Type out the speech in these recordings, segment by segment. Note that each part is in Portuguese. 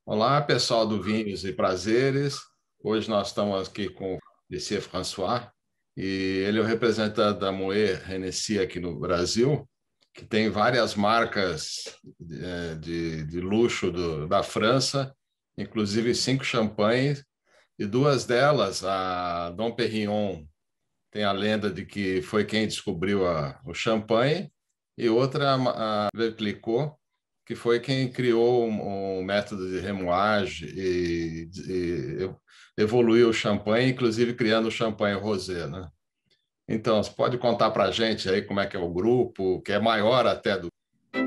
Olá, pessoal do Vinhos e Prazeres. Hoje nós estamos aqui com o Monsieur François, e ele é o representante da Moët Hennessy aqui no Brasil, que tem várias marcas de luxo da França, inclusive 5 champanhes, e duas delas, a Dom Pérignon, tem a lenda de que foi quem descobriu o champanhe, e outra, a Veuve Clicquot, que foi quem criou um método de remoagem e evoluiu o champanhe, inclusive criando o champanhe rosé, né? Então, você pode contar para a gente aí como é que é o grupo, que é maior até do...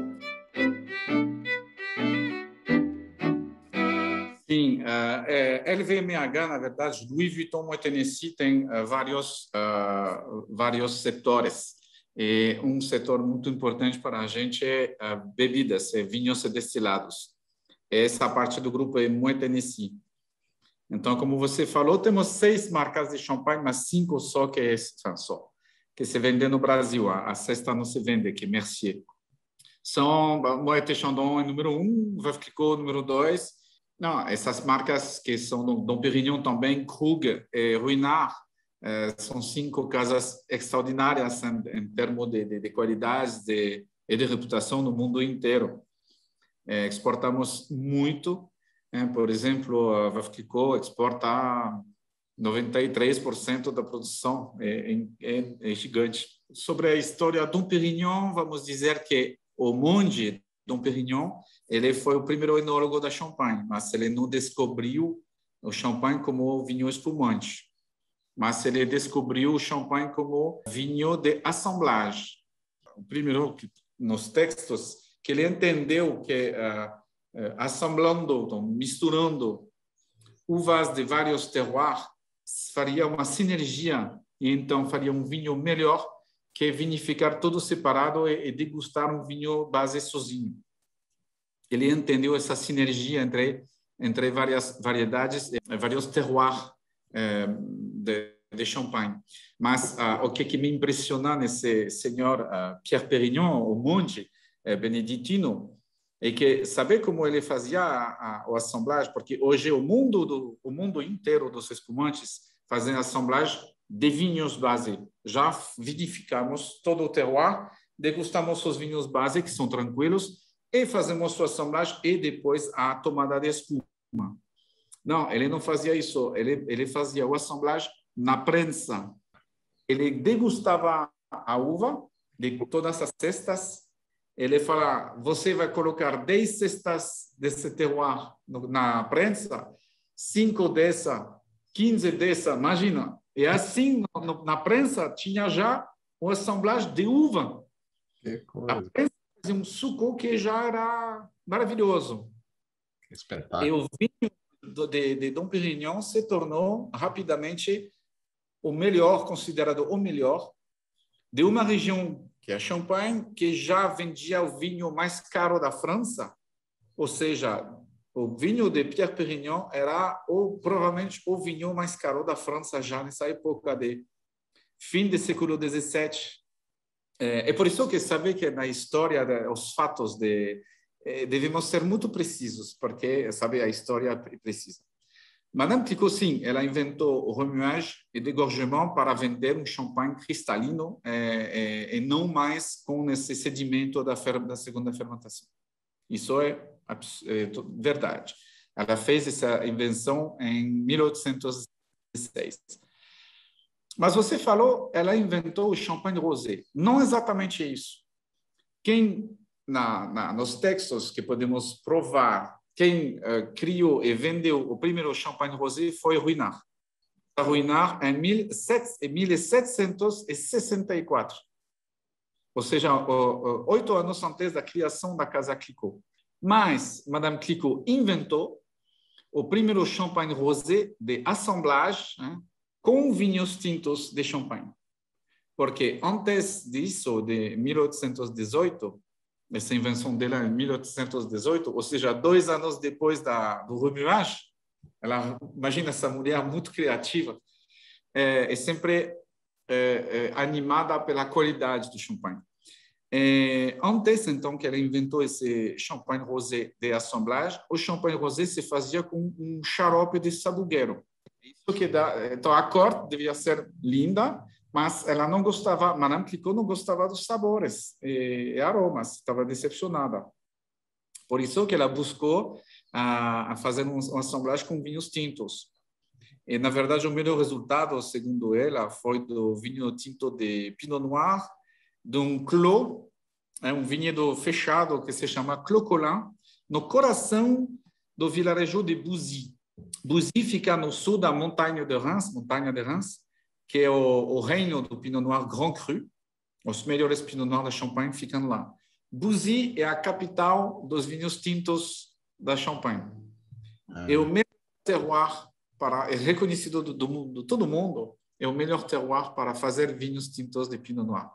Sim, LVMH, na verdade, Louis Vuitton Moët Hennessy tem vários setores. E um setor muito importante para a gente é bebidas, vinhos e destilados. Essa parte do grupo é Moët Hennessy. Então, como você falou, temos 6 marcas de champanhe, mas 5 só que se vendem no Brasil. A sexta não se vende, que é Mercier. São Moët Chandon número 1, Veuve Clicquot número 2. Não, essas marcas que são Dom Pérignon também, Krug e Ruinart, são 5 casas extraordinárias em termos de qualidade e de reputação no mundo inteiro. Exportamos muito. Por exemplo, a Veuve Clicquot exporta 93% da produção, é gigante. Sobre a história de Dom Pérignon, vamos dizer que o monge Dom Pérignon, ele foi o primeiro enólogo da Champagne, mas ele não descobriu o champanhe como vinho espumante, mas ele descobriu o champanhe como vinho de assemblage. O primeiro, nos textos, que ele entendeu que assemblando, então, misturando uvas de vários terroirs, faria uma sinergia e então faria um vinho melhor que vinificar tudo separado e degustar um vinho base sozinho. Ele entendeu essa sinergia entre várias variedades, vários terroirs de champanhe. Mas o que me impressiona nesse senhor Pierre Pérignon, o monge beneditino, é que saber como ele fazia o assemblage, porque hoje o mundo inteiro dos espumantes fazem assemblage de vinhos base. Já vinificamos todo o terroir, degustamos os vinhos base, que são tranquilos, e fazemos sua assemblagem e depois a tomada de espuma. Não, ele não fazia isso. Ele fazia o assemblagem na prensa. Ele degustava a uva de todas as cestas. Ele fala, você vai colocar 10 cestas desse terroir na prensa, 5 dessa, 15 dessa, imagina. E assim, na prensa, tinha já uma assemblagem de uva. Que coisa. A prensa fazia um suco que já era maravilhoso. Que espetáculo. E o vinho de Dom Pérignon se tornou rapidamente o melhor, considerado o melhor, de uma região, que é a Champagne, que já vendia o vinho mais caro da França. Ou seja, o vinho de Pierre Pérignon era provavelmente o vinho mais caro da França já nessa época de fim do século XVII. É por isso que saber que na história os fatos devemos ser muito precisos, porque sabe a história é precisa. Madame Clicquot, sim, ela inventou o remuage e dégorgement para vender um champanhe cristalino e não mais com esse sedimento da segunda fermentação. Isso é verdade. Ela fez essa invenção em 1816. Mas você falou, ela inventou o champanhe rosé. Não exatamente isso. Quem, nos textos que podemos provar, quem criou e vendeu o primeiro champanhe rosé foi Ruinart. Ruinart em 1764. Ou seja, 8 anos antes da criação da Casa Clicquot. Mas Madame Clicquot inventou o primeiro champanhe rosé de assemblage, né, com vinhos tintos de champanhe. Porque antes disso, de 1818, essa invenção dela em 1818, ou seja, 2 anos depois do remuage, ela, imagina essa mulher muito criativa, sempre animada pela qualidade do champanhe. Antes, então, que ela inventou esse champanhe rosé de assemblage, o champanhe rosé se fazia com um xarope de sabugueiro. Isso que dá, então, a cor devia ser linda, mas ela não gostava, Madame Clicquot não gostava dos sabores e aromas, estava decepcionada. Por isso que ela buscou a fazer uma assemblage com vinhos tintos. E, na verdade, o melhor resultado, segundo ela, foi do vinho tinto de Pinot Noir, de um clos, um vinhedo fechado que se chama Clos Colin, no coração do vilarejo de Bouzy. Bouzy fica no sul da Montanha de Reims, que é o reino do Pinot Noir Grand Cru. Os melhores Pinot Noir da Champagne ficam lá. Bouzy é a capital dos vinhos tintos da Champagne. É o melhor terroir é reconhecido do todo mundo, é o melhor terroir para fazer vinhos tintos de Pinot Noir.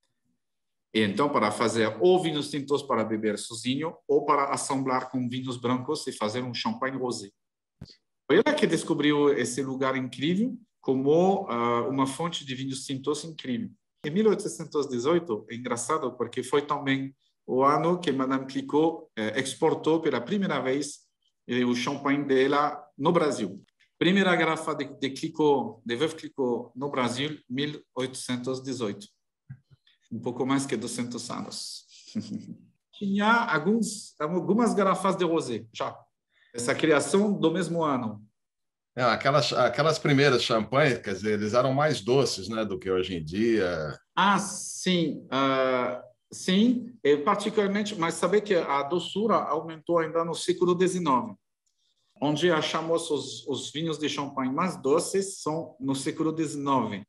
E então, para fazer ou vinhos tintos para beber sozinho, ou para assemblar com vinhos brancos e fazer um champanhe rosé. Foi ela que descobriu esse lugar incrível como uma fonte de vinhos tintos incrível. Em 1818, é engraçado porque foi também o ano que Madame Clicquot exportou pela primeira vez o champanhe dela no Brasil. Primeira garrafa de Clicquot, de Veuve Clicquot no Brasil, 1818. Um pouco mais que 200 anos. Tinha algumas garrafas de rosé, já. Essa criação do mesmo ano. Aquelas primeiras champanhes, quer dizer, eles eram mais doces, né, do que hoje em dia. Sim. Sim, particularmente, mas saber que a doçura aumentou ainda no século XIX. Onde achamos os vinhos de champanhe mais doces são no século XIX.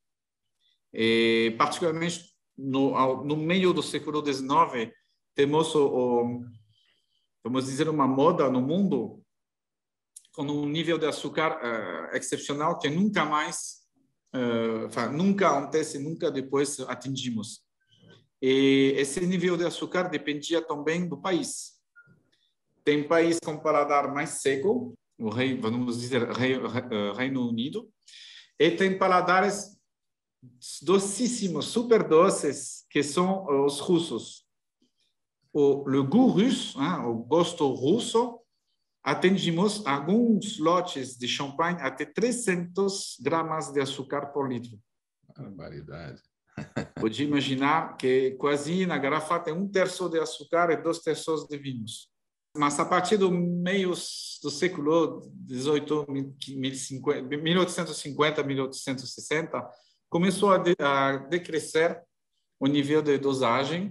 E, particularmente, no meio do século XIX, temos, vamos dizer, uma moda no mundo com um nível de açúcar excepcional que nunca mais, nunca antes e nunca depois atingimos. E esse nível de açúcar dependia também do país. Tem país com paladar mais seco, vamos dizer, Reino Unido, e tem paladares docíssimos, super doces, que são os russos. Le goût russe, o gosto russo, atingimos alguns lotes de champanhe até 300 gramas de açúcar por litro. Barbaridade. Pode imaginar que quase na garrafa tem 1/3 de açúcar e 2/3 de vinhos. Mas a partir do meio do século XVIII, 1850, 1860, começou a decrescer o nível de dosagem.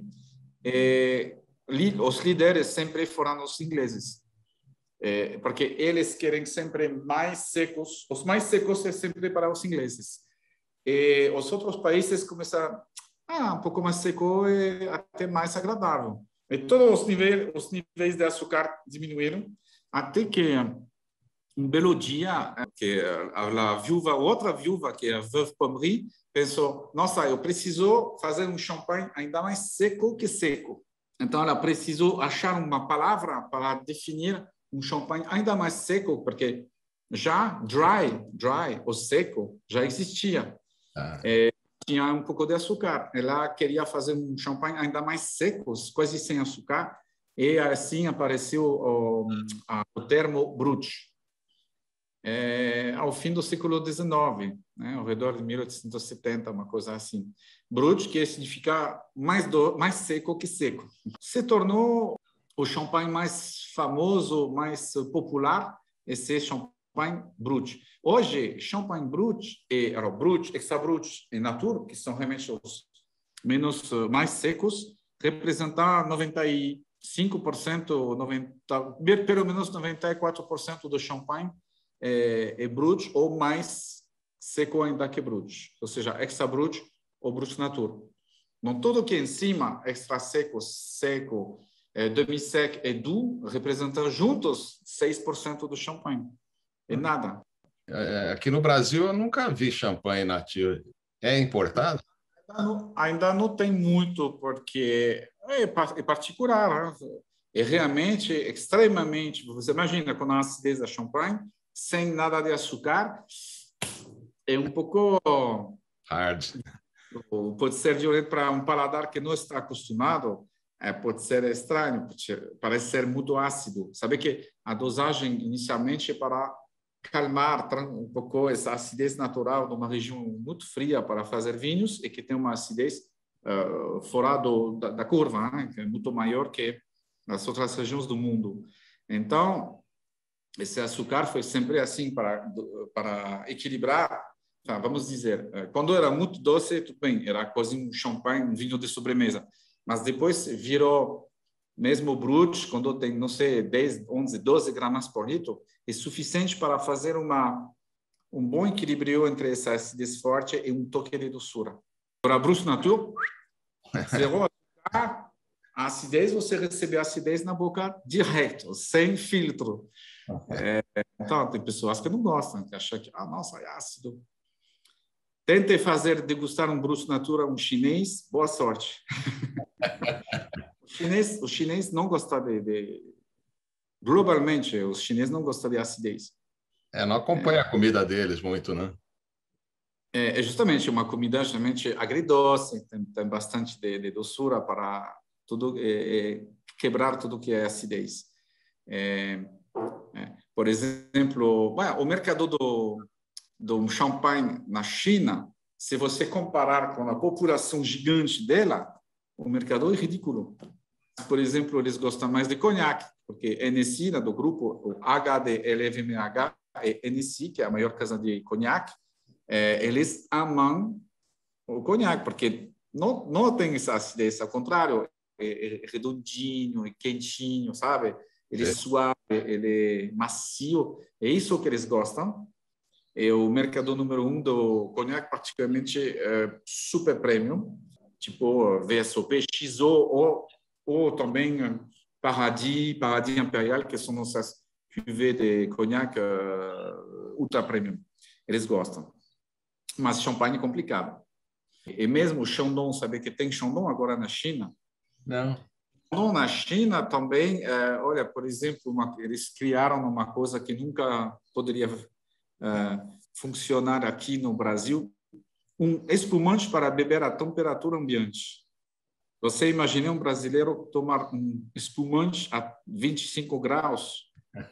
Os líderes sempre foram os ingleses, porque eles querem sempre mais secos. Os mais secos é sempre para os ingleses. E os outros países começaram um pouco mais seco e até mais agradável. E todos os níveis de açúcar diminuíram, até que um belo dia, que outra viúva, que é a Veuve Pommery, pensou, nossa, eu preciso fazer um champanhe ainda mais seco que seco. Então, ela precisou achar uma palavra para definir um champanhe ainda mais seco, porque já dry, ou seco, já existia. Tinha um pouco de açúcar. Ela queria fazer um champanhe ainda mais seco, quase sem açúcar, e assim apareceu o termo brut. Ao fim do século XIX, ao redor de 1870, uma coisa assim. Brut, que significa mais seco que seco. Se tornou o champanhe mais famoso, mais popular, esse champanhe brut. Hoje, champanhe brut, extra-brut e natur, que são realmente os mais secos, representam 95%, pelo menos 94% do champanhe é brut ou mais seco ainda que brut, ou seja, extra brut ou brut natur. Então, tudo que é em cima, extra seco, demi-sec e doux, representam juntos 6% do champanhe. É nada. Aqui no Brasil eu nunca vi champanhe natur. É importado? Ainda não tem muito, porque é particular. Né? É realmente extremamente. Você imagina quando a acidez da champanhe, sem nada de açúcar, é um pouco hard. Pode ser violento para um paladar que não está acostumado, pode ser estranho, parece ser muito ácido. Sabe que a dosagem inicialmente é para calmar um pouco essa acidez natural de uma região muito fria para fazer vinhos e que tem uma acidez fora da curva, né? Que é muito maior que nas outras regiões do mundo. Então, esse açúcar foi sempre assim para equilibrar. Tá, vamos dizer, quando era muito doce, tudo bem, era quase um champanhe, um vinho de sobremesa. Mas depois virou, mesmo brut, quando tem, não sei, 10, 11, 12 gramas por litro, é suficiente para fazer um bom equilíbrio entre essa acidez forte e um toque de doçura. Para Brut Nature, zero açúcar, a acidez, você recebe a acidez na boca direto, sem filtro. Então, tem pessoas que não gostam, que acham que, nossa, é ácido. Tente degustar um Brut Nature a um chinês, boa sorte. O chinês não gosta globalmente, os chineses não gostam de acidez. Não acompanha a comida deles muito, né? É justamente uma comida justamente agridoce, tem bastante de doçura para tudo, quebrar tudo que é acidez. Por exemplo, o mercado do champanhe na China, se você comparar com a população gigante dela, o mercado é ridículo. Por exemplo, eles gostam mais de conhaque, porque Hennessy, do grupo, o HDLVMH, é Hennessy, que é a maior casa de conhaque, eles amam o conhaque, porque não tem essa acidez, ao contrário, é redondinho, é quentinho, sabe? Ele é suave, ele é macio, é isso que eles gostam. É o mercado número 1 do conhaque, particularmente super premium, tipo VSOP, XO ou também Paradis Imperial, que são nossas cuvées de conhaque ultra premium. Eles gostam. Mas champanhe é complicado. E mesmo o Shandong, sabe que tem Shandong agora na China? Não. Na China também, olha, por exemplo, eles criaram uma coisa que nunca poderia funcionar aqui no Brasil, um espumante para beber a temperatura ambiente. Você imagina um brasileiro tomar um espumante a 25 graus?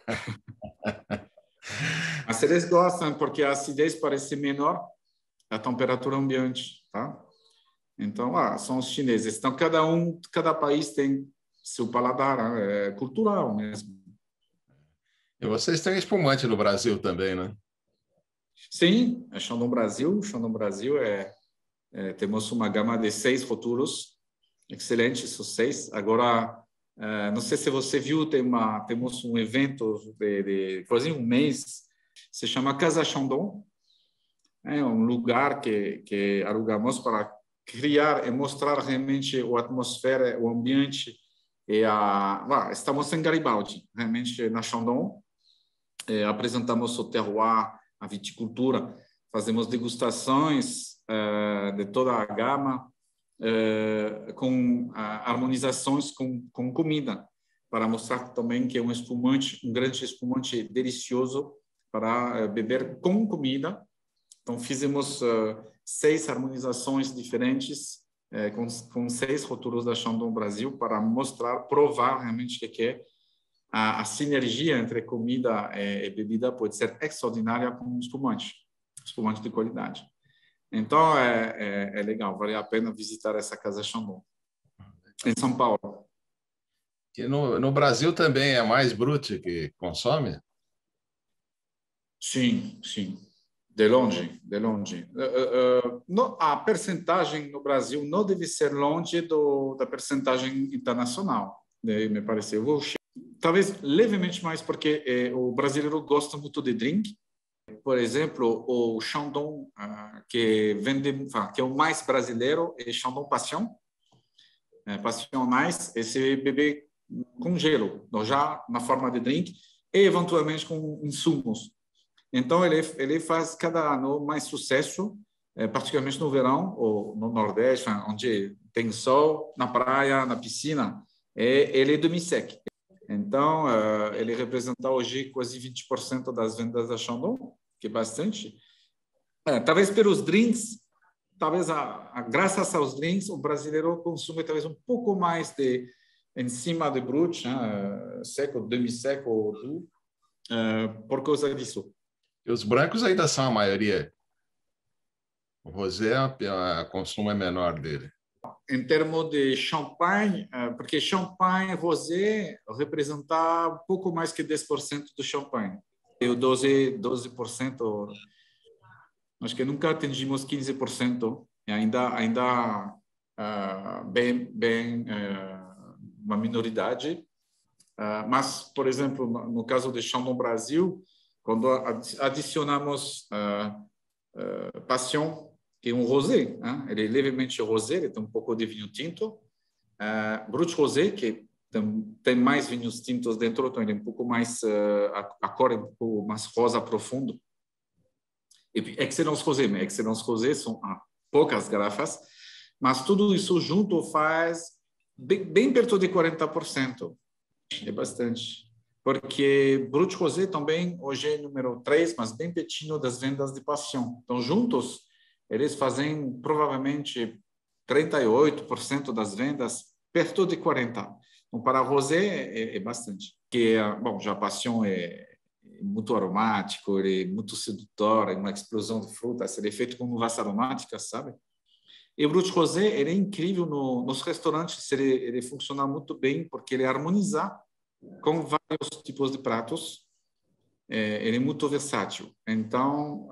Mas eles gostam porque a acidez parece menor da temperatura ambiente, tá? Então, são os chineses. Então, cada país tem seu paladar cultural mesmo. E vocês têm espumante no Brasil também, né? Sim, é Chandon Brasil. Chandon Brasil temos uma gama de 6 rótulos, excelentes os 6. Agora, não sei se você viu, temos um evento de quase um mês, se chama Casa Chandon. É um lugar que alugamos para criar e mostrar realmente a atmosfera, o ambiente. Estamos em Garibaldi, realmente na Chandon. Apresentamos o terroir, a viticultura, fazemos degustações de toda a gama, com harmonizações com comida, para mostrar também que é um espumante, um grande espumante delicioso para beber com comida. Então, fizemos 6 harmonizações diferentes com 6 rótulos da Chandon Brasil para provar realmente que é a sinergia entre comida e bebida pode ser extraordinária com um espumante de qualidade. Então, é legal, vale a pena visitar essa Casa Chandon, em São Paulo. E no Brasil também é mais Brut que consome? Sim, sim. De longe. A percentagem no Brasil não deve ser longe da percentagem internacional, me pareceu. Talvez levemente mais, porque o brasileiro gosta muito de drink. Por exemplo, o Chandon, que é o mais brasileiro, é Chandon Passion. Passion Mais, esse bebê com gelo, já na forma de drink, e eventualmente com insumos. Então, ele faz cada ano mais sucesso, particularmente no verão ou no Nordeste, onde tem sol, na praia, na piscina. Ele é demi-sec. Então, ele representa hoje quase 20% das vendas da Chandon, que é bastante. Talvez pelos drinks, talvez, graças aos links, o brasileiro consome talvez um pouco mais em cima de Brut, né, seco, demi-seco ou doux, por causa disso. E os brancos ainda são a maioria. O rosé, o consumo é menor dele. Em termos de champanhe, porque champanhe rosé representa um pouco mais que 10% do champanhe. E o 12%, acho que nunca atingimos 15%, e ainda bem uma minoridade. Mas, por exemplo, no caso de Chandon Brasil, quando adicionamos Passion, que é um rosé, né? Ele é levemente rosé, ele tem um pouco de vinho tinto. Brut Rosé, que tem mais vinhos tintos dentro, então ele é um pouco mais, a cor é um pouco mais rosa profundo. E Excellence Rosé, mas Excellence Rosé são poucas garrafas, mas tudo isso junto faz bem perto de 40%. É bastante. Porque Brut Rosé também hoje é número 3, mas bem pertinho das vendas de Passion. Então, juntos, eles fazem provavelmente 38% das vendas, perto de 40%. Então, para Rosé é bastante. Porque, bom, já Passion é muito aromático, ele é muito sedutor, é uma explosão de frutas, ele é feito com uvas aromáticas, sabe? E o Brut Rosé, ele é incrível nos restaurantes, ele funciona muito bem, porque ele harmoniza com vários tipos de pratos, ele é muito versátil. Então,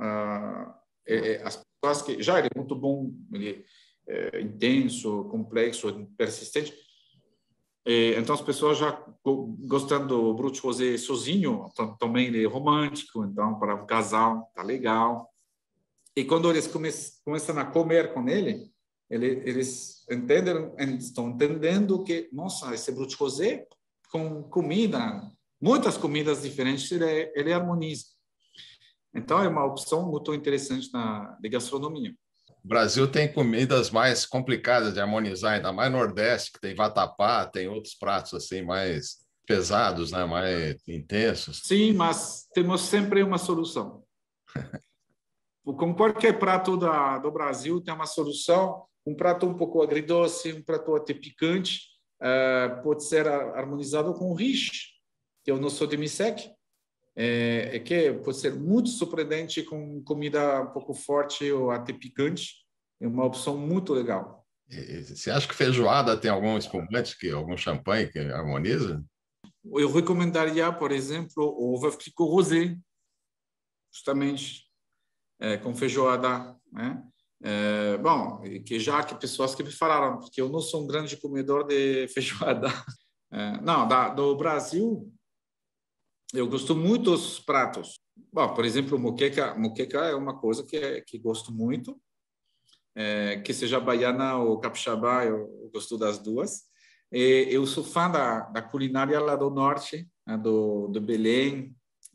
as pessoas que já ele é muito bom, ele é intenso, complexo, persistente. Então, as pessoas já gostando do Brut Rosé sozinho, também ele é romântico, então, para um casal, tá legal. E quando eles começam a comer com ele, eles estão entendendo que, nossa, esse Brut Rosé, com comida, muitas comidas diferentes, ele harmoniza. Então, é uma opção muito interessante de gastronomia. O Brasil tem comidas mais complicadas de harmonizar, ainda mais Nordeste, que tem vatapá, tem outros pratos assim mais pesados, né? Mais intensos. Sim, mas temos sempre uma solução. Com qualquer prato do Brasil tem uma solução. Um prato um pouco agridoce, um prato até picante, pode ser harmonizado com riche, que é o nosso demi-sec, que pode ser muito surpreendente com comida um pouco forte ou até picante. É uma opção muito legal. E você acha que feijoada tem algum espumante, algum champanhe que harmoniza? Eu recomendaria, por exemplo, o Veuve Clicquot Rosé, justamente com feijoada, né? Bom, que pessoas que me falaram, porque eu não sou um grande comedor de feijoada. Não, do Brasil, eu gosto muito dos pratos. Bom, por exemplo, moqueca é uma coisa que gosto muito, que seja baiana ou capixaba, eu gosto das duas. Eu sou fã da culinária lá do norte, né, do Belém,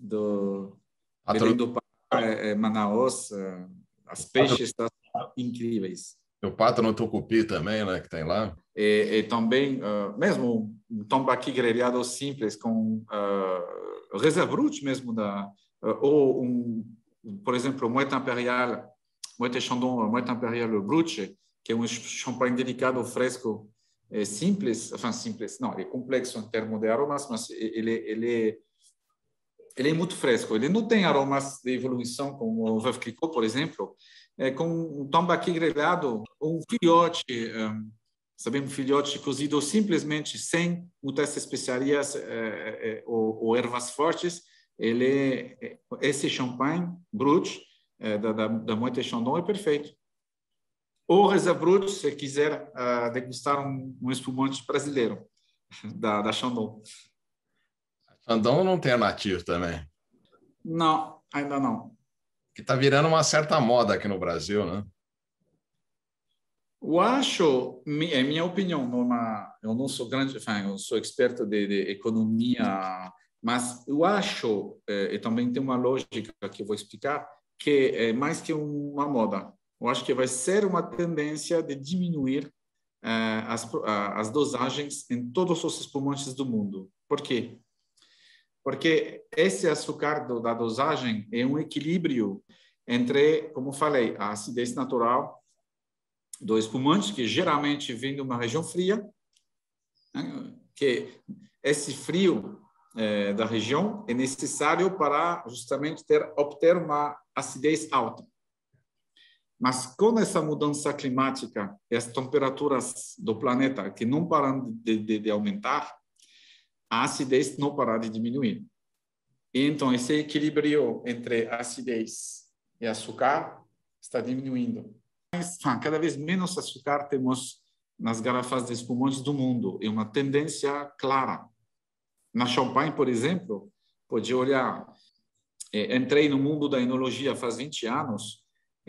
Belém do Pará, Manaus, as peixes são incríveis. O pato no tucupi também, né, que tem lá. E também, mesmo um tambaqui grelhado simples com Reserve Brut mesmo, ou por exemplo, Moët Impérial, Moët Chandon, Moët Impérial Brut, que é um champanhe delicado, fresco, simples, não, ele é complexo em termos de aromas, mas ele é muito fresco. Ele não tem aromas de evolução como o Veuve Clicquot, por exemplo, com um tambaqui grelhado, um filhote, um filhote cozido simplesmente sem muitas especiarias ou ervas fortes. Esse champanhe Brut da Moët Chandon é perfeito. Ou Reserve Brut, se quiser degustar um espumante brasileiro da Chandon. Chandon não tem a Nature também. Não, ainda não. Que está virando uma certa moda aqui no Brasil, né? Eu acho, é minha opinião, eu não sou grande, eu sou experto de economia, mas eu acho, e também tem uma lógica que eu vou explicar, que é mais que uma moda. Eu acho que vai ser uma tendência de diminuir as dosagens em todos os espumantes do mundo. Por quê? Porque esse açúcar da dosagem é um equilíbrio entre, como falei, a acidez natural do espumante, que geralmente vem de uma região fria, né? Que esse frio da região é necessário para justamente obter uma acidez alta. Mas com essa mudança climática e as temperaturas do planeta que não param de aumentar, a acidez não para de diminuir. E então, esse equilíbrio entre acidez e açúcar está diminuindo. Mas, cada vez menos açúcar temos nas garrafas de espumantes do mundo. É uma tendência clara. Na Champagne, por exemplo, pode olhar. Entrei no mundo da enologia faz 20 anos.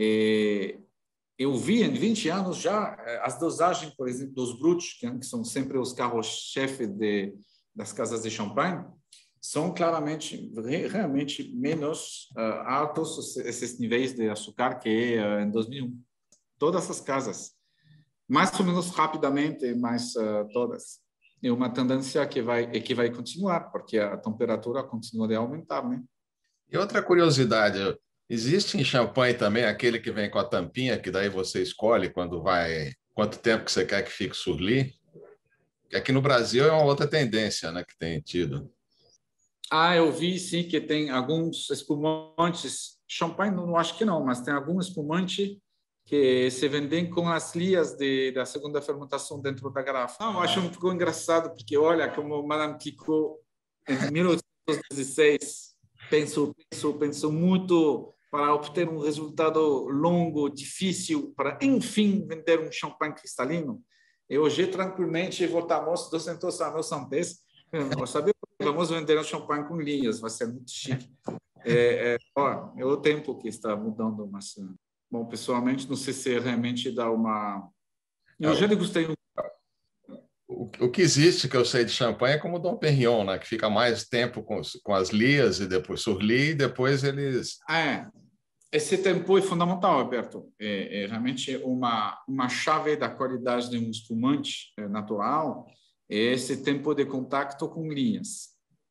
Eu vi em 20 anos já as dosagens, por exemplo, dos bruts, que são sempre os carros-chefe das casas de Champagne, são claramente, realmente menos altos esses níveis de açúcar que em 2001. Todas as casas, mais ou menos rapidamente, mas todas. É uma tendência que vai continuar, porque a temperatura continua a aumentar, né? E outra curiosidade, existe em champanhe também aquele que vem com a tampinha, que daí você escolhe quanto tempo que você quer que fique o surli? Aqui no Brasil é uma outra tendência, né, que tem tido. Eu vi sim que tem alguns espumantes, champanhe não acho que não, mas tem algum espumante que se vendem com as lias da segunda fermentação dentro da garrafa. Eu acho um pouco engraçado, porque olha como Madame Picot, em 1816, pensou muito para obter um resultado longo, difícil, para, enfim, vender um champanhe cristalino. E hoje, tranquilamente, voltamos 200 anos antes, vamos vender um champanhe com linhas, vai ser muito chique. É o tempo que está mudando, mas... Bom, pessoalmente, não sei se realmente dá uma... Eu já degustei O que existe, que eu sei de champanhe, é como o Dom Perignon, né? Que fica mais tempo com as lias e depois surli, e depois eles... Esse tempo é fundamental, Alberto. É realmente uma chave da qualidade de um espumante natural, é esse tempo de contato com linhas.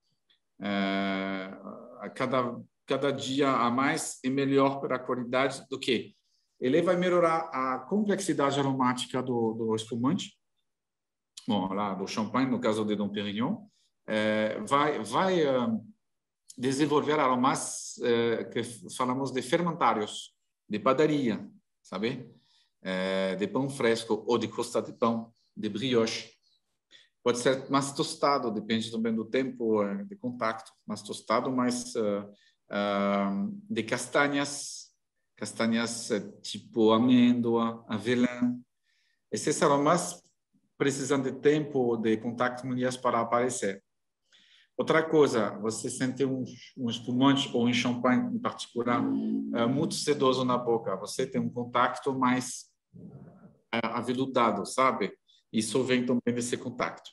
Cada dia a mais é melhor para a qualidade do que ele vai melhorar a complexidade aromática do espumante. Bom, lá do champanhe, no caso de Dom Perignon, vai desenvolver aromas que falamos de fermentários, de padaria, sabe? De pão fresco ou de crosta de pão, de brioche. Pode ser mais tostado, depende também do tempo de contato, mais tostado, mais de castanhas tipo amêndoa, avelã. Esses aromas precisam de tempo de contato com linhas para aparecer. Outra coisa, você sente um espumante ou um champanhe em particular muito sedoso na boca. Você tem um contato mais aveludado, sabe? Isso vem também desse contato.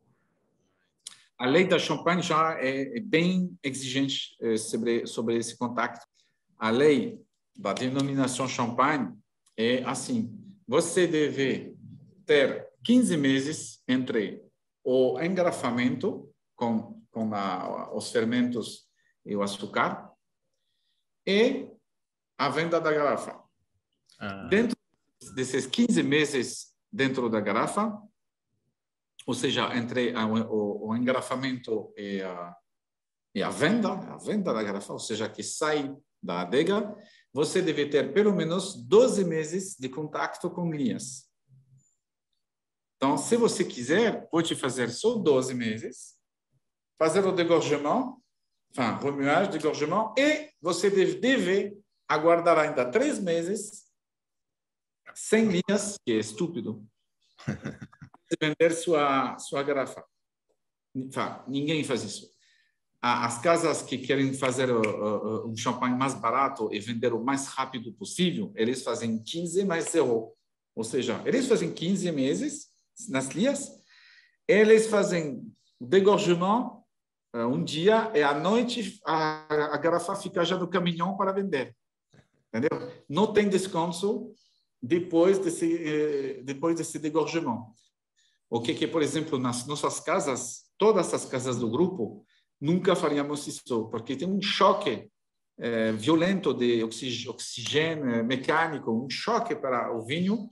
A lei da Champagne já é bem exigente sobre esse contato. A lei da denominação Champagne é assim: você deve ter 15 meses entre o engarrafamento com os fermentos e o açúcar e a venda da garrafa. Dentro desses 15 meses dentro da garrafa, ou seja, entre o engarrafamento e a venda da garrafa, ou seja, que sai da adega, você deve ter pelo menos 12 meses de contato com linhas. Então, se você quiser, pode fazer só 12 meses, fazer o degorgement, remuagem, degorgement, e você deve aguardar ainda 3 meses sem linhas, que é estúpido, de vender sua garrafa. Ninguém faz isso. As casas que querem fazer um champanhe mais barato e vender o mais rápido possível, eles fazem 15 mais 0. Ou seja, eles fazem 15 meses nas linhas, eles fazem degorgement um dia e à noite a garrafa fica já no caminhão para vender. Entendeu? Não tem descanso depois desse degorgement. O que, por exemplo, nas nossas casas, todas as casas do grupo, nunca faríamos isso, porque tem um choque violento de oxigênio mecânico, um choque para o vinho,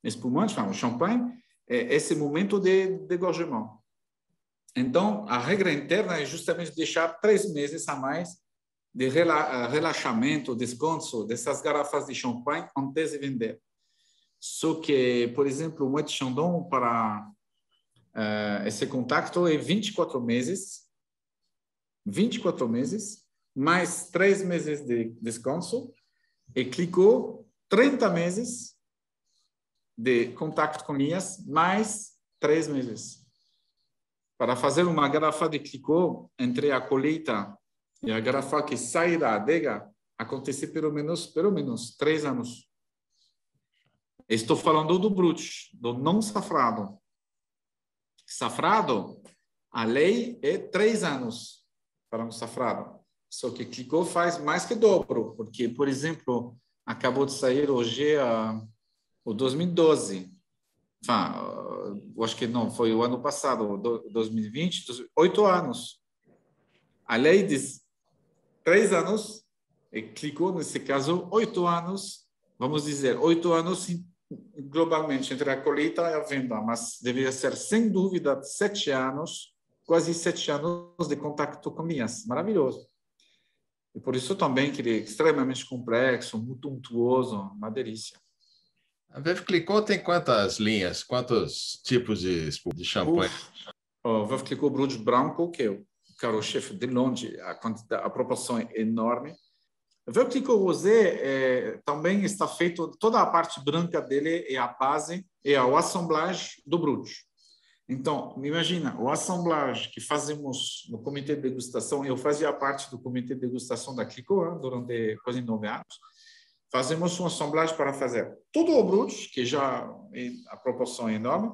espumante, o champanhe, é esse momento de degorgement. Então, a regra interna é justamente deixar 3 meses a mais de relaxamento, descanso dessas garrafas de champanhe antes de vender. Só que, por exemplo, o Moët Chandon para esse contato é 24 meses, mais 3 meses de descanso, e Clicquot 30 meses de contato com linhas, mais 3 meses. Para fazer uma garrafa de Clicquot, entre a colheita e a garrafa que sai da adega, acontece pelo menos 3 anos. Estou falando do brut, do não safrado. Safrado, a lei é 3 anos para um safrado. Só que Clicquot faz mais que dobro, porque, por exemplo, acabou de sair hoje o 2012. Eu acho que não, foi o ano passado, 2020, 8 anos. A lei diz 3 anos, e Clicquot, nesse caso, 8 anos, vamos dizer, 8 anos globalmente, entre a colheita e a venda, mas deveria ser, sem dúvida, 7 anos, quase 7 anos de contato com linhas. Maravilhoso. E por isso também que ele é extremamente complexo, muito untuoso, uma delícia. A Veuve Clicquot tem quantas linhas, quantos tipos de champanhe? O Veuve Clicquot Brut Branco, que é o carro-chefe de longe, a proporção é enorme. O Veuve Clicquot Rosé também está feito, toda a parte branca dele é a base, é o assemblage do Brut. Então, imagina, o assemblage que fazemos no comitê de degustação, eu fazia parte do comitê de degustação da Clicquot durante quase 9 anos. Fazemos um assemblage para fazer todo o Brut, que já a proporção é enorme,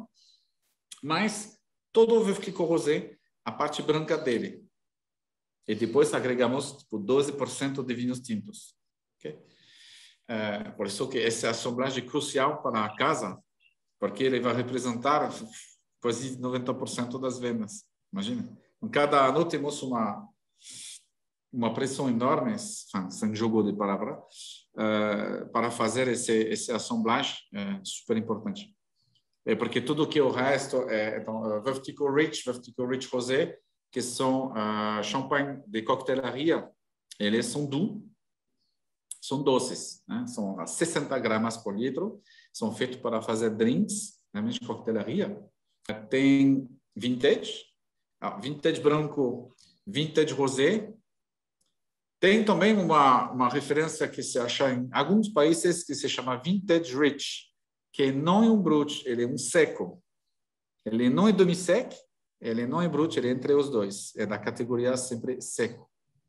mas todo o Veuve Clicquot Rosé, a parte branca dele. E depois agregamos tipo, 12% de vinhos tintos. Okay? Por isso que essa assemblage é crucial para a casa, porque ele vai representar quase 90% das vendas. Imagina. Em cada ano temos uma pressão enorme, sem jogo de palavra, para fazer esse assemblage super importante. Porque tudo que o resto então, Veuve Clicquot Rich Rosé, que são champanhe de coquetelaria, eles são são doces, né? São a 60 gramas por litro, são feitos para fazer drinks, realmente de coquetelaria. Tem vintage branco, vintage rosé. Tem também uma referência que se acha em alguns países que se chama vintage rich, que não é um brut, ele é um seco. Ele não é demi-sec, ele não é brut, ele é entre os dois. É da categoria sempre seco.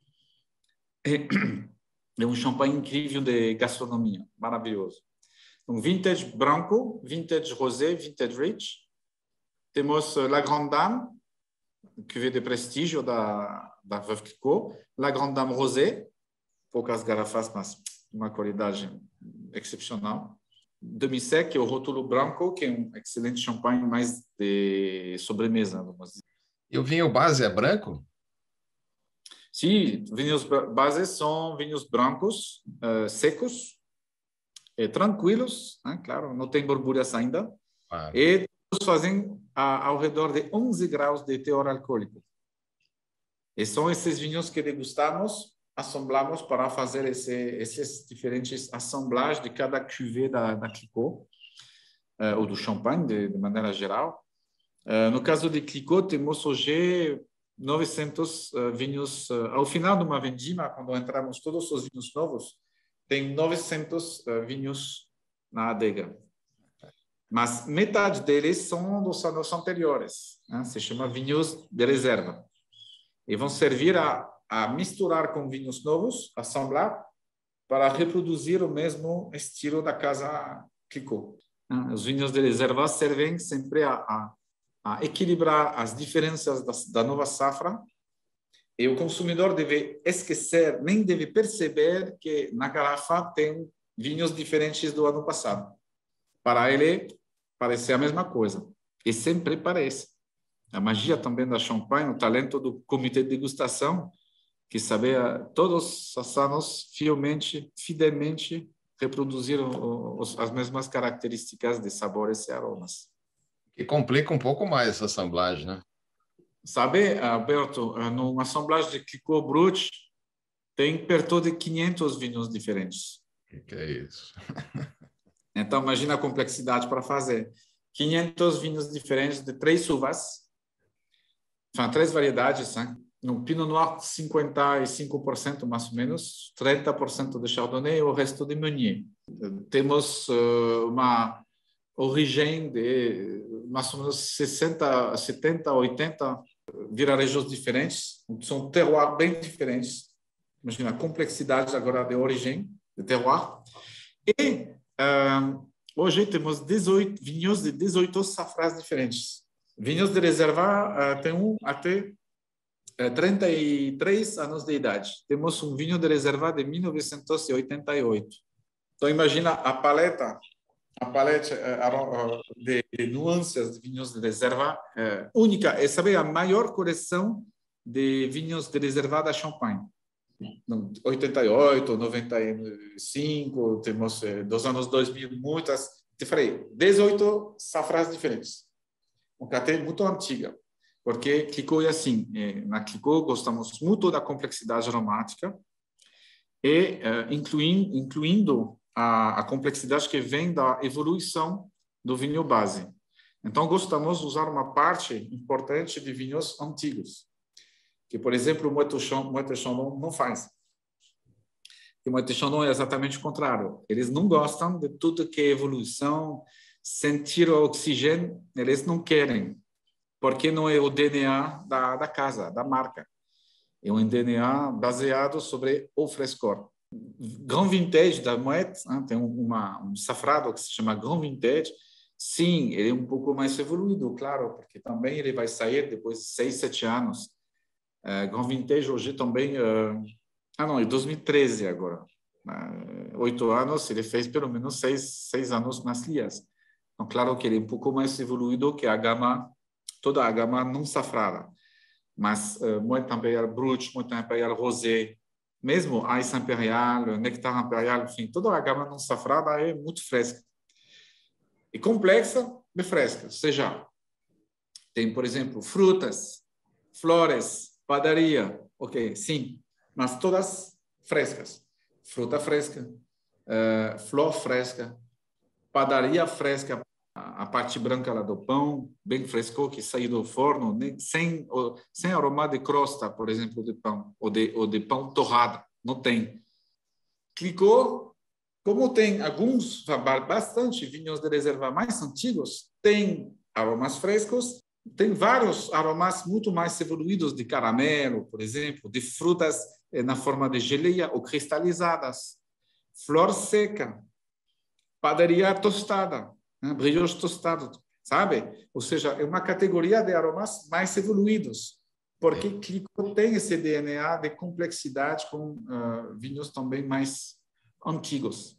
É um champanhe incrível de gastronomia, maravilhoso. Então, vintage branco, vintage rosé, vintage rich. Temos La Grande Dame, cuvée de prestígio da Veuve Clicquot. La Grande Dame rosé, poucas garrafas, mas uma qualidade excepcional. Demi-sec, o rótulo branco, que é um excelente champanhe, mais de sobremesa, vamos dizer. E o vinho base é branco? Sim, vinhos bases são vinhos brancos, secos, tranquilos, né? Claro, não tem borbulhas ainda, e todos fazem ao redor de 11 graus de teor alcoólico. E são esses vinhos que degustamos, assemblamos para fazer esses diferentes assemblagens de cada cuvée da Clicquot, ou do champanhe, de maneira geral. No caso de Clicquot, temos hoje 900 vinhos. Ao final de uma vendima, quando entramos todos os vinhos novos, tem 900 vinhos na adega. Mas metade deles são dos anos anteriores, né? Se chama vinhos de reserva. E vão servir a misturar com vinhos novos, assemblar, para reproduzir o mesmo estilo da casa Clicquot. Os vinhos de reserva servem sempre a equilibrar as diferenças da nova safra, e o consumidor deve esquecer, nem deve perceber que na garrafa tem vinhos diferentes do ano passado. Para ele, parece a mesma coisa. E sempre parece. A magia também da champanhe, o talento do comitê de degustação, que sabe todos os anos, fielmente reproduzir as mesmas características de sabores e aromas. Que complica um pouco mais essa assemblagem, né? Sabe, Alberto, numa assemblagem de Clicquot Brut, tem perto de 500 vinhos diferentes. Que é isso? Então, imagina a complexidade para fazer. 500 vinhos diferentes de 3 uvas, 3 variedades, né? No Pinot Noir, 55% mais ou menos, 30% de Chardonnay e o resto de Meunier. Temos uma origem de mais ou menos 60, 70, 80 vilarejos diferentes, são terroirs bem diferentes. Imagina a complexidade agora de origem, de terroir. E hoje temos 18 vinhos de 18 safras diferentes. Vinhos de reserva tem um até 33 anos de idade. Temos um vinho de reserva de 1988. Então, imagina a paleta de nuances de vinhos de reserva única. É, sabe, a maior coleção de vinhos de reserva da Champagne. 88, 95, temos dos anos 2000, muitas. Te falei, 18 safras diferentes. Uma categoria muito antiga. Porque Clicquot é assim. Na Clicquot gostamos muito da complexidade aromática e incluindo a complexidade que vem da evolução do vinho base. Então, gostamos de usar uma parte importante de vinhos antigos, que, por exemplo, o Moët Chandon não faz. O Moët Chandon é exatamente o contrário. Eles não gostam de tudo que é evolução, sentir o oxigênio, eles não querem, porque não é o DNA da casa, da marca. É um DNA baseado sobre o frescor. Grand Vintage da Moët, tem um safrado que se chama Grand Vintage. Sim, ele é um pouco mais evoluído, claro, porque também ele vai sair depois de 6, 7 anos. Grand Vintage hoje também... não, é 2013 agora. 8 anos, ele fez pelo menos 6 anos nas Lias. Então, claro que ele é um pouco mais evoluído que a gama, toda a gama não safrada. Mas Moët Impérial Brut, Moët Impérial Rosé, mesmo Ice Imperial, Nectar Imperial, enfim, toda a gama não safrada é muito fresca. E complexa, bem fresca. Ou seja, tem, por exemplo, frutas, flores, padaria, ok, sim, mas todas frescas. Fruta fresca, flor fresca, padaria fresca, a parte branca lá do pão, bem fresco, que sai do forno, sem aroma de crosta, por exemplo, de pão, ou de pão torrado, não tem. Clicquot, como tem bastante vinhos de reserva mais antigos, tem aromas frescos, tem vários aromas muito mais evoluídos de caramelo, por exemplo, de frutas na forma de geleia ou cristalizadas, flor seca, padaria tostada, brioche tostado, sabe? Ou seja, é uma categoria de aromas mais evoluídos, porque Clicquot tem esse DNA de complexidade com vinhos também mais antigos.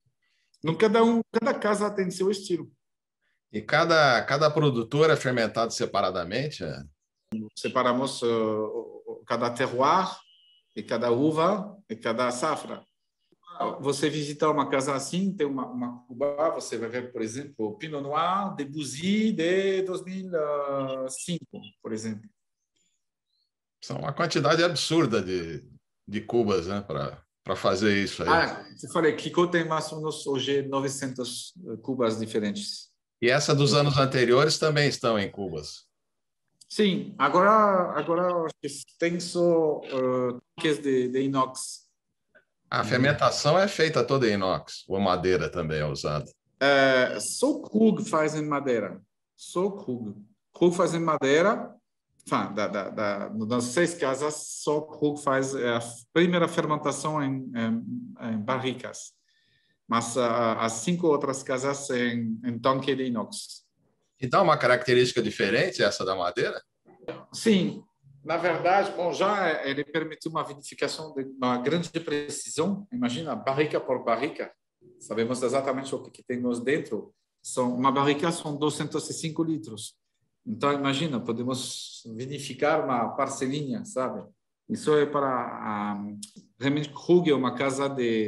Cada casa tem seu estilo. E cada produtor é fermentado separadamente? Separamos cada terroir, e cada uva, e cada safra. Você visitar uma casa assim, tem uma cuba, você vai ver, por exemplo, o Pinot Noir de Bouzy de 2005, por exemplo. São uma quantidade absurda de cubas, né, para fazer isso aí. Eu falei, Clicquot tem mais ou menos hoje 900 cubas diferentes. E essa dos anos anteriores também estão em cubas? Sim, agora tem só tanques de inox. A fermentação é feita toda em inox, ou madeira também é usada? Só Krug faz em madeira. Só Krug. Krug faz em madeira. Das 6 casas, só Krug faz a primeira fermentação em barricas. Mas as 5 outras casas em tanque de inox. E dá uma característica diferente essa da madeira? Sim. Na verdade, já ele permitiu uma vinificação de uma grande precisão. Imagina, barrica por barrica. Sabemos exatamente o que temos dentro. Uma barrica são 205 litros. Então, imagina, podemos vinificar uma parcelinha, sabe? Isso é para... realmente, Krug é uma casa de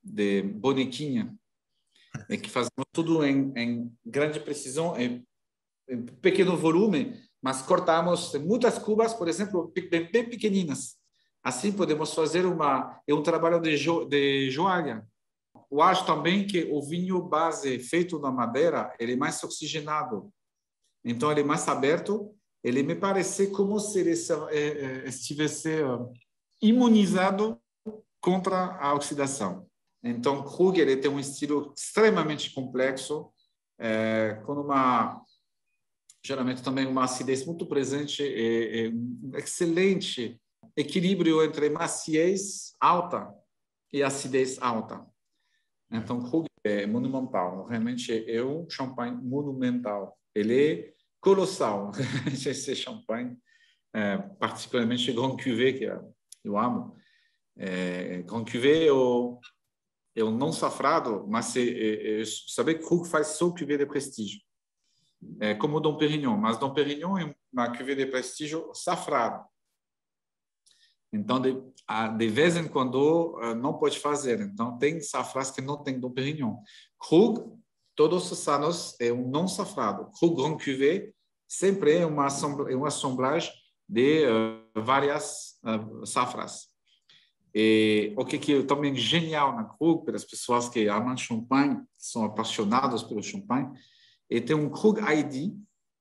de bonequinha, que fazemos tudo em grande precisão, em pequeno volume, mas cortamos muitas cubas, por exemplo, bem pequeninas. Assim podemos fazer um trabalho de joalha. Eu acho também que o vinho base feito na madeira, ele é mais oxigenado. Então, ele é mais aberto. Ele me parece como se ele estivesse imunizado contra a oxidação. Então, Krug ele tem um estilo extremamente complexo, com geralmente também uma acidez muito presente, um excelente equilíbrio entre maciez alta e acidez alta. Então, Krug é monumental. Realmente é um champanhe monumental. Ele é colossal. Esse champanhe, particularmente Grand Cuvée, que eu amo. Grand Cuvée é o não safrado, mas saber que Krug faz só cuvée de prestígio. Como o Dom Pérignon, mas Dom Pérignon é uma cuvée de prestígio safrado. Então, de vez em quando, não pode fazer. Então, tem safras que não tem Dom Pérignon. Krug, todos os anos, é um não safrado. Krug Grand Cuvée sempre é uma assemblagem de várias safras. E o que é também genial na Krug, para as pessoas que amam champanhe, que são apaixonados pelo champanhe, e tem um Krug ID,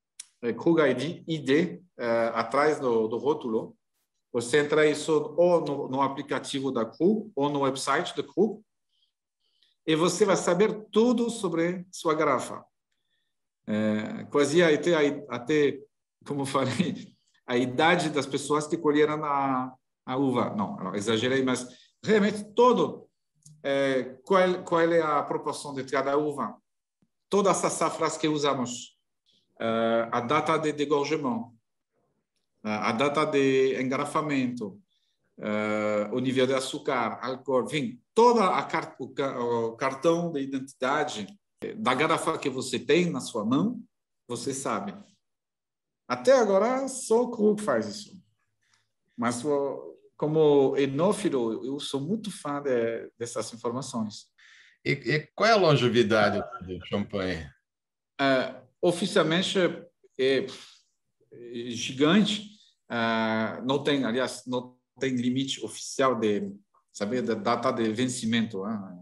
ID, atrás do rótulo. Você entra isso ou no aplicativo da Krug ou no website da Krug e você vai saber tudo sobre sua garrafa. Quase até, como eu falei, a idade das pessoas que colheram a uva. Não, exagerei, mas realmente todo. Qual é a proporção de cada uva? Todas as safras que usamos, a data de degorgement, a data de engarrafamento, o nível de açúcar, álcool, enfim, toda o cartão de identidade da garrafa que você tem na sua mão, você sabe. Até agora, só o Krug faz isso. Mas, como enófilo, eu sou muito fã dessas informações. E qual é a longevidade do champanhe? Oficialmente, é gigante. Não tem, aliás, não tem limite oficial da data de vencimento.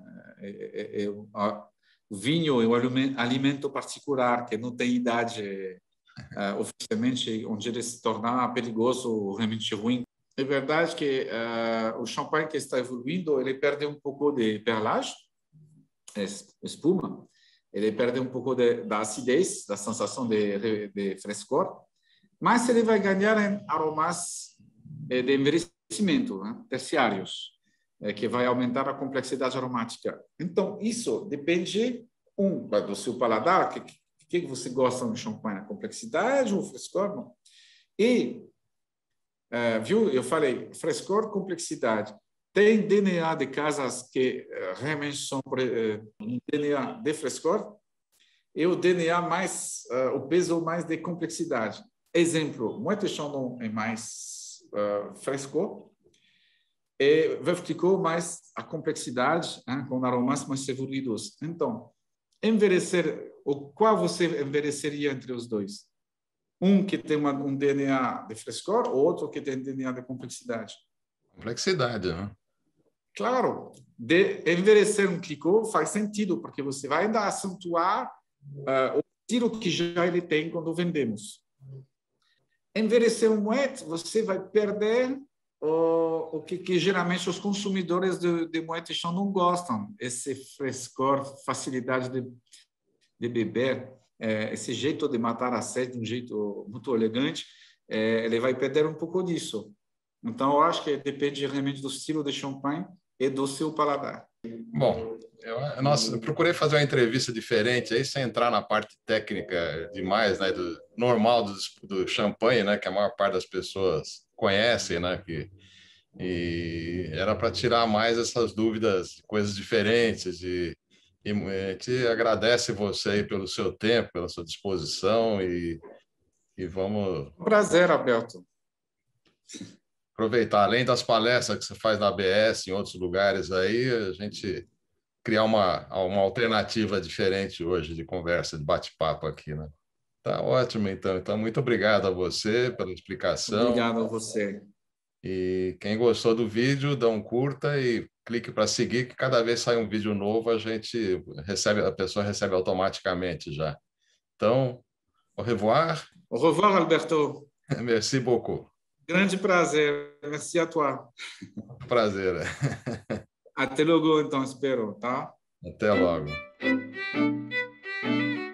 O vinho é um alimento particular que não tem idade oficialmente, onde ele se tornar perigoso ou realmente ruim. É verdade que o champanhe que está evoluindo, ele perde um pouco de perlage, espuma, ele perde um pouco da acidez, da sensação de frescor, mas ele vai ganhar em aromas de envelhecimento, né, terciários, que vai aumentar a complexidade aromática. Então, isso depende, do seu paladar, que você gosta no champanhe, a complexidade ou o frescor, não? E, viu, eu falei, frescor, complexidade. Tem DNA de casas que realmente são um DNA de frescor e o DNA mais, o peso mais de complexidade. Exemplo, Moët & Chandon é mais frescor e Veuve Clicquot mais a complexidade, com aromas mais evoluídos. Então, qual você envelheceria entre os dois? Um que tem um DNA de frescor, ou outro que tem DNA de complexidade? Complexidade, né? Claro, envelhecer um Clicquot faz sentido, porque você vai ainda acentuar o estilo que já ele tem quando vendemos. Envelhecer um Moët, você vai perder o que geralmente os consumidores de Moët & Chandon não gostam, esse frescor, facilidade de beber, esse jeito de matar a sede de um jeito muito elegante, ele vai perder um pouco disso. Então, eu acho que depende realmente do estilo de champanhe e do seu paladar. Bom, eu procurei fazer uma entrevista diferente, aí sem entrar na parte técnica demais, né, normal do champanhe, né, que a maior parte das pessoas conhecem, né, e era para tirar mais essas dúvidas, coisas diferentes, e te agradece você aí pelo seu tempo, pela sua disposição e vamos... Prazer, Alberto. Aproveitar, além das palestras que você faz na ABS, em outros lugares aí, a gente criar uma alternativa diferente hoje de conversa, de bate-papo aqui, né? Tá ótimo, então. Então, muito obrigado a você pela explicação. Obrigado a você. E quem gostou do vídeo, dá um curta e clique para seguir, que cada vez sai um vídeo novo, a pessoa recebe automaticamente já. Então, au revoir. Au revoir, Alberto. Merci beaucoup. Grande prazer. Merci a toi. Prazer. Até logo, então, espero, tá? Até logo.